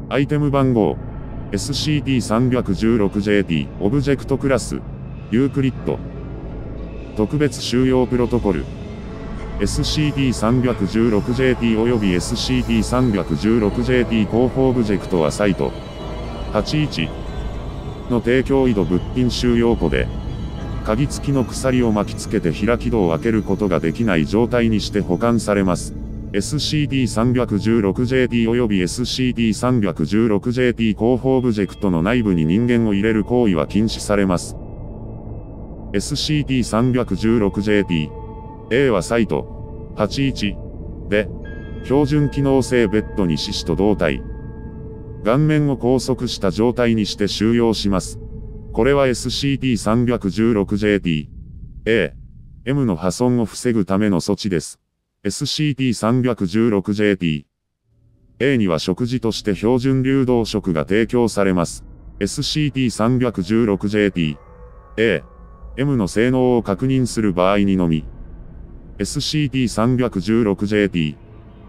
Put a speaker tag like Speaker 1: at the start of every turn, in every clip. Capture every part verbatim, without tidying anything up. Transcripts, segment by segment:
Speaker 1: アイテム番号 エスシーティーさんいちろくジェーティー オブジェクトクラスユークリッド特別収容プロトコル エスシーティーさんいちろくジェーティー および エスシーティーさんいちろくジェーティー 候補オブジェクトはサイトはちじゅういちの提供井戸物品収容庫で鍵付きの鎖を巻きつけて開き戸を開けることができない状態にして保管されます。エスシーティーさんいちろくジェーティー および エスシーティーさんいちろくジェーティー 候補オブジェクトの内部に人間を入れる行為は禁止されます。エスシーティーさんいちろくジェーティー A はサイトはちじゅういちで標準機能性ベッドに四肢と胴体顔面を拘束した状態にして収容します。これは エスシーティーさんいちろくジェーティー A、M の破損を防ぐための措置です。エスシーティーさんいちろくジェーティー A には食事として標準流動食が提供されます。エスシーティーさんいちろくジェーティー A、M の性能を確認する場合にのみ、エスシーティーさんいちろくジェーティー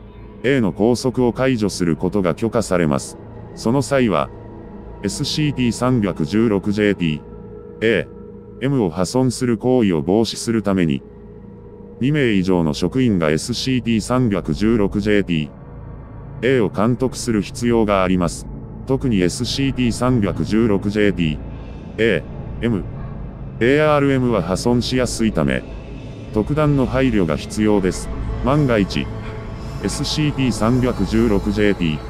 Speaker 1: A の拘束を解除することが許可されます。その際は、エスシーティーさんいちろくジェーティー A、M を破損する行為を防止するために、にめい以上の職員が エスシーティーさんいちろくジェーティー A を監督する必要があります。特に エスシーティーさんいちろくジェーティー A、M、エーアールエム は破損しやすいため、特段の配慮が必要です。万が一、エスシーティーさんいちろくジェーティー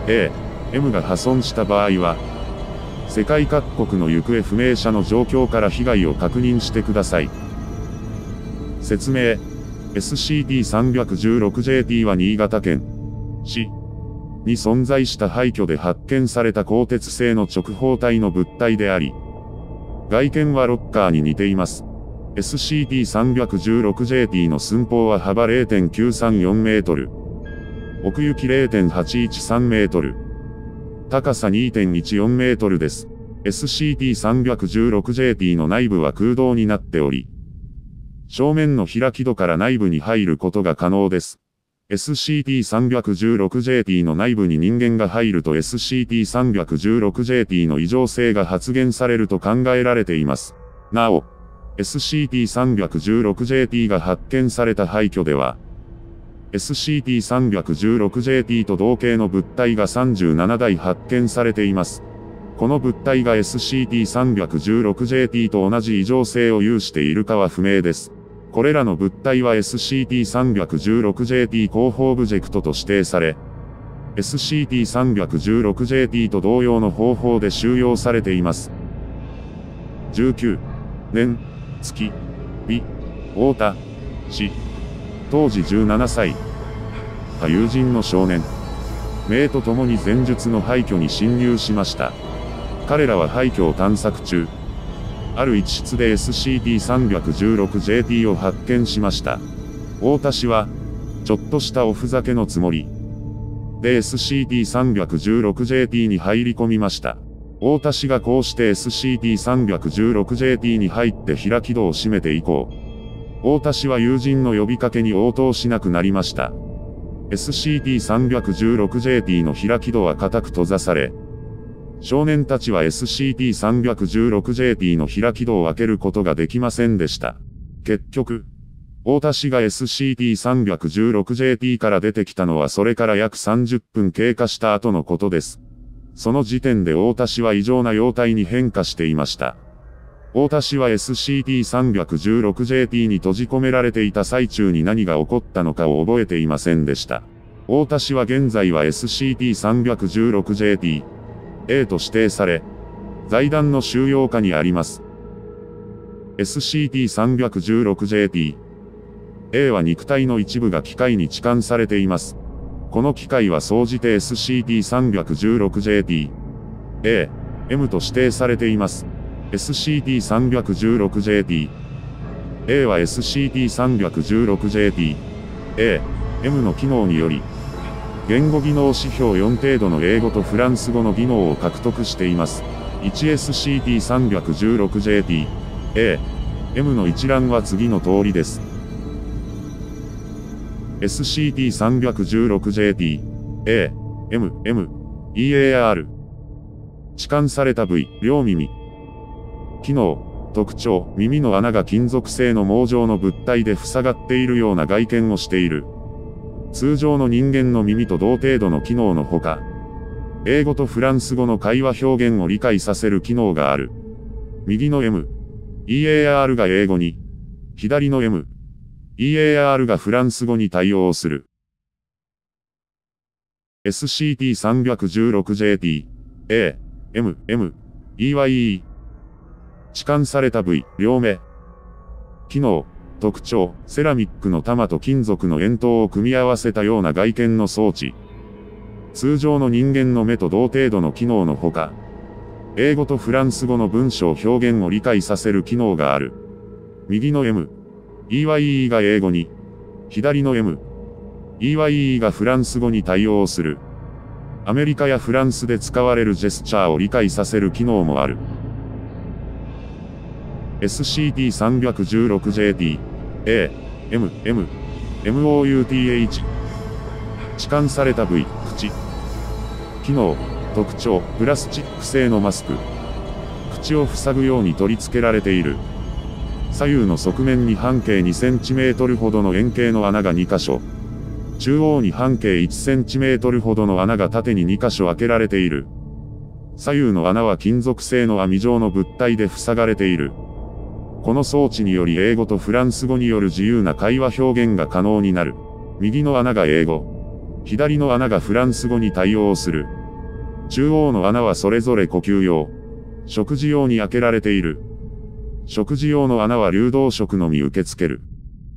Speaker 1: A、M が破損した場合は、世界各国の行方不明者の状況から被害を確認してください。説明 エスシーティーさんいちろくジェーティー は新潟県市に存在した廃墟で発見された鋼鉄製の直方体の物体であり、外見はロッカーに似ています。エスシーティーさんいちろくジェーティー の寸法は幅 れいてんきゅうさんよん メートル、奥行き れいてんはちいちさん メートル、高さ にてんいちよん メートルです。エスシーティーさんいちろくジェーティー の内部は空洞になっており、正面の開き戸から内部に入ることが可能です。エスシーティーさんいちろくジェーティー の内部に人間が入ると エスシーティーさんいちろくジェーティー の異常性が発現されると考えられています。なお、エスシーティーさんいちろくジェーティー が発見された廃墟では、エスシーティーさんいちろくジェーティー と同型の物体がさんじゅうななだい発見されています。この物体が エスシーティーさんいちろくジェーティー と同じ異常性を有しているかは不明です。これらの物体は エスシーティーさんいちろくジェーティー 候補オブジェクトと指定され、エスシーティーさんいちろくジェーティー と同様の方法で収容されています。じゅうきゅうねん、月、日、太田、市。当時じゅうななさい。友人の少年。名と共に前述の廃墟に侵入しました。彼らは廃墟を探索中。ある一室で エスシーティーさんいちろくジェーティー を発見しました。太田氏は、ちょっとしたおふざけのつもり。で エスシーティーさんいちろくジェーティー に入り込みました。太田氏がこうして エスシーティーさんいちろくジェーティー に入って開き戸を閉めて以降、太田氏は友人の呼びかけに応答しなくなりました。エスシーティーさんいちろくジェーティー の開き戸は固く閉ざされ、少年たちは エスシーティーさんいちろくジェーティー の開き戸を開けることができませんでした。結局、太田氏が エスシーティーさんいちろくジェーティー から出てきたのはそれから約さんじゅっぷん経過した後のことです。その時点で太田氏は異常な容態に変化していました。太田氏は エスシーティーさんいちろくジェーティー に閉じ込められていた最中に何が起こったのかを覚えていませんでした。太田氏は現在は エスシーティーさんいちろくジェーティー A と指定され、財団の収容下にあります。エスシーティーさんいちろくジェーティー A は肉体の一部が機械に置換されています。この機械は総じて エスシーティーさんいちろくジェーティー A、M と指定されています。エスシーティーさんいちろくジェーティー A は エスシーティーさんいちろくジェーティー A、M の機能により、言語技能指標よん程度の英語とフランス語の技能を獲得しています。いちエスシーティーさんいちろくジェーティー A、M の一覧は次の通りです。エスシーティーさんいちろくジェーティー A、M、M、 イーエーアール。置換された部位、両耳。機能、特徴、耳の穴が金属製の網状の物体で塞がっているような外見をしている。通常の人間の耳と同程度の機能のほか、英語とフランス語の会話表現を理解させる機能がある。右の M、イーエーアール が英語に、左の M、イーエーアール がフランス語に対応する。エスシーティーさんいちろくジェーティー、A、M、M、イーワイイー。置換された部位、両目。機能、特徴、セラミックの玉と金属の円筒を組み合わせたような外見の装置。通常の人間の目と同程度の機能のほか、英語とフランス語の文章表現を理解させる機能がある。右の M、イーワイイー が英語に、左の M、イーワイイー がフランス語に対応する。アメリカやフランスで使われるジェスチャーを理解させる機能もある。エスシーティーさんいちろくジェーティー、A、M、M、エムオーユーティーエイチ。置換された部位、口。機能、特徴、プラスチック製のマスク。口を塞ぐように取り付けられている。左右の側面に半径にセンチメートルほどの円形の穴がにかしょ。中央に半径いちセンチメートルほどの穴が縦ににかしょ開けられている。左右の穴は金属製の網状の物体で塞がれている。この装置により英語とフランス語による自由な会話表現が可能になる。右の穴が英語。左の穴がフランス語に対応する。中央の穴はそれぞれ呼吸用。食事用に開けられている。食事用の穴は流動食のみ受け付ける。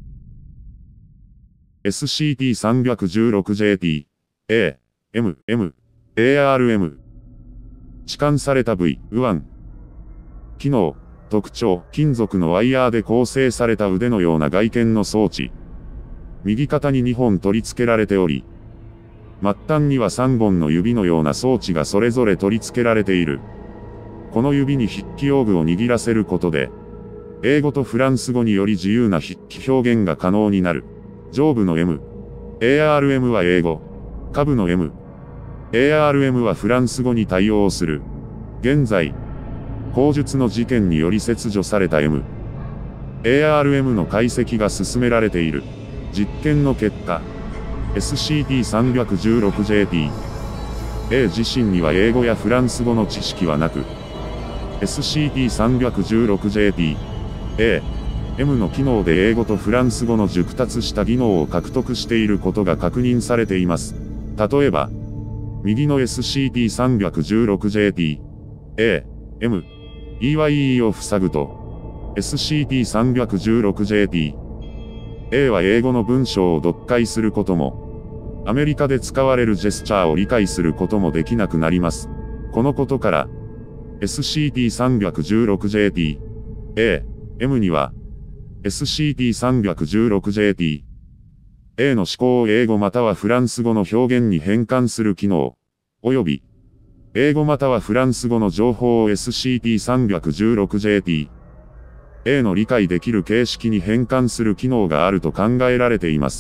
Speaker 1: エスシーティーさんいちろくジェーティー、A、M、M、エーアールエム。置換された部位、右腕。機能、特徴、金属のワイヤーで構成された腕のような外見の装置。右肩ににほん取り付けられており、末端にはさんぼんの指のような装置がそれぞれ取り付けられている。この指に筆記用具を握らせることで、英語とフランス語により自由な筆記表現が可能になる。上部の M、エーアールエム は英語。下部の M、エーアールエム はフランス語に対応する。現在、口述の事件により切除された M、エーアールエム の解析が進められている。実験の結果、エスシーティーさんいちろくジェーティー、A 自身には英語やフランス語の知識はなく、エスシーティーさんいちろくジェーティー、A、M の機能で英語とフランス語の熟達した技能を獲得していることが確認されています。例えば、右の エスシーティーさんいちろくジェーティー、A、M、イーワイイー を塞ぐと、エスシーティーさんいちろくジェーティー、A は英語の文章を読解することも、アメリカで使われるジェスチャーを理解することもできなくなります。このことから、エスシーティーさんいちろくジェーティー、A、M には、エスシーティーさんいちろくジェーティー、A の思考を英語またはフランス語の表現に変換する機能、および、英語またはフランス語の情報を エスシーティーさんいちろくジェーティー、A の理解できる形式に変換する機能があると考えられています。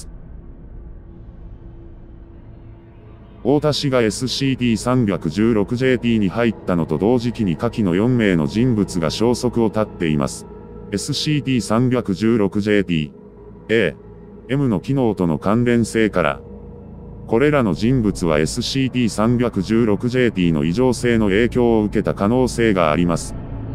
Speaker 1: 太田氏が エスシーティーさんいちろくジェーティー に入ったのと同時期に下記のよんめいの人物が消息を絶っています。エスシーティーさんいちろくジェーティー、A、M の機能との関連性から、これらの人物は エスシーティーさんいちろくジェーティー の異常性の影響を受けた可能性があります。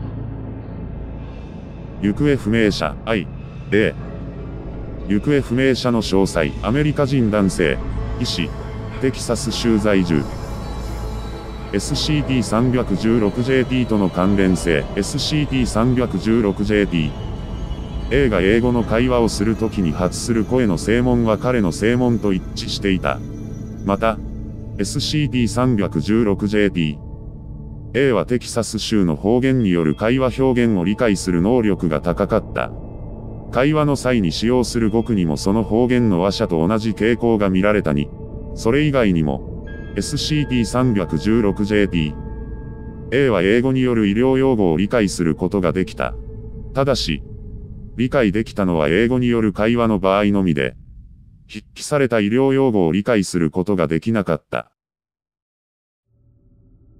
Speaker 1: 行方不明者、I、A。行方不明者の詳細、アメリカ人男性、医師、テキサス州在住。エスシーティーさんいちろくジェーティー との関連性、エスシーティーさんいちろくジェーティー。A が英語の会話をするときに発する声の声紋は彼の声紋と一致していた。また、エスシーティーさんいちろくジェーティー。A はテキサス州の方言による会話表現を理解する能力が高かった。会話の際に使用する語句にもその方言の話者と同じ傾向が見られたに、それ以外にも、エスシーティーさんいちろくジェーティー。A は英語による医療用語を理解することができた。ただし、理解できたのは英語による会話の場合のみで、筆記された医療用語を理解することができなかった。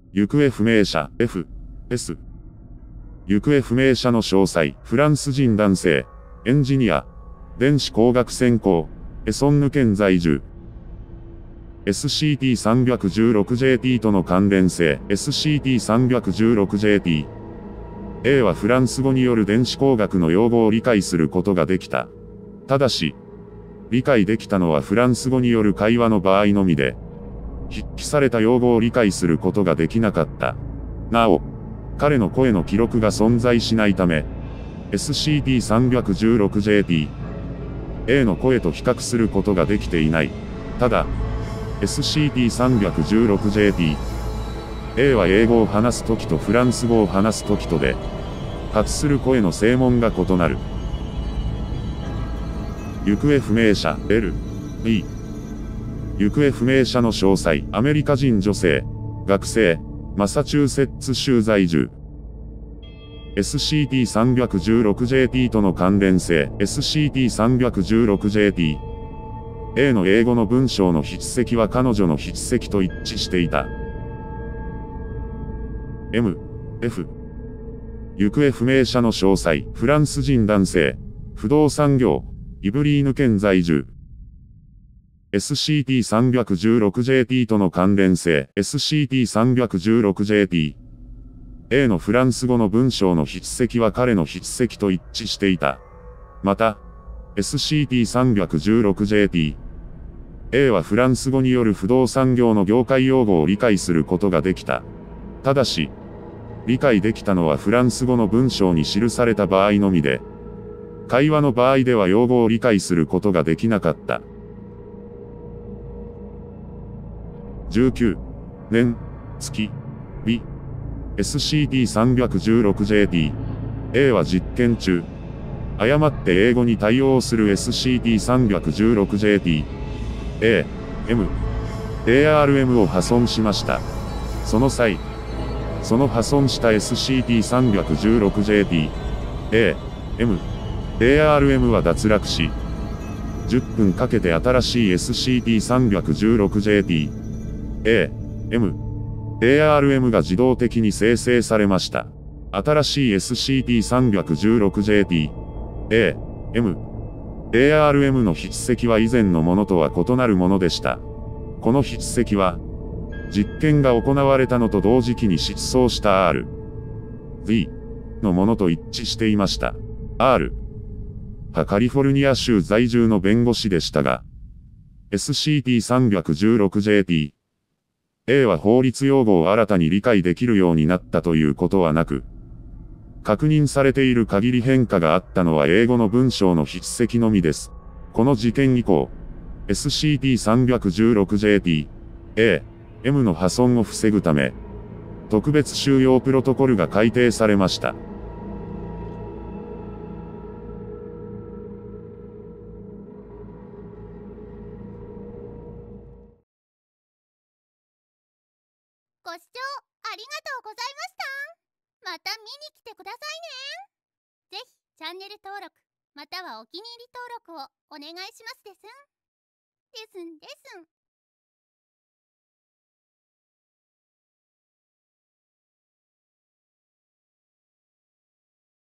Speaker 1: 行方不明者 エフエス。行方不明者の詳細、フランス人男性、エンジニア、電子工学専攻、エソンヌ県在住。エスシーティーさんいちろくジェーティー との関連性、エスシーティーさんいちろくジェーティー。A はフランス語による電子工学の用語を理解することができた。ただし、理解できたのはフランス語による会話の場合のみで、筆記された用語を理解することができなかった。なお、彼の声の記録が存在しないため、エスシーティーさんいちろくジェーティー、A の声と比較することができていない。ただ、エスシーティーさんいちろくジェーティー、A は英語を話すときとフランス語を話すときとで、発する声の声紋が異なる。行方不明者 エルビー。行方不明者の詳細、アメリカ人女性、学生、マサチューセッツ州在住。エスシーティーさんいちろくジェーティー との関連性、エスシーティーさんいちろくジェーティー。A の英語の文章の筆跡は彼女の筆跡と一致していた。エム、エフ。行方不明者の詳細、フランス人男性、不動産業、イブリーヌ県在住。エスシーティーさんいちろくジェーティー との関連性、エスシーティーさんいちろくジェーティー。A のフランス語の文章の筆跡は彼の筆跡と一致していた。また、エスシーティーさんいちろくジェーティー。A はフランス語による不動産業の業界用語を理解することができた。ただし、理解できたのはフランス語の文章に記された場合のみで、会話の場合では用語を理解することができなかった。じゅうきゅう、年、月、日。エスシーティーさんいちろくジェーティー。A は実験中。誤って英語に対応する エスシーティーさんいちろくジェーティー。A、M、エーアールエム を破損しました。その際、その破損した エスシーティーさんいちろくジェーティー、A、M、エーアールエム は脱落し、じゅっぷんかけて新しい エスシーティーさんいちろくジェーティー、A、M、エーアールエム が自動的に生成されました。新しい エスシーティーさんいちろくジェーティー、A、M、エーアールエム の筆跡は以前のものとは異なるものでした。この筆跡は、実験が行われたのと同時期に失踪した R、V のものと一致していました。R はカリフォルニア州在住の弁護士でしたが、エスシーティーさんいちろくジェーティー、A は法律用語を新たに理解できるようになったということはなく、確認されている限り変化があったのは英語の文章の筆跡のみです。この事件以降、エスシーティーさんいちろくジェーティー、A、M の破損を防ぐため、特別収容プロトコルが改定されました。
Speaker 2: ご視聴ありがとうございました。また見に来てくださいね。ぜひチャンネル登録またはお気に入り登録をお願いしますですん。ですんですん。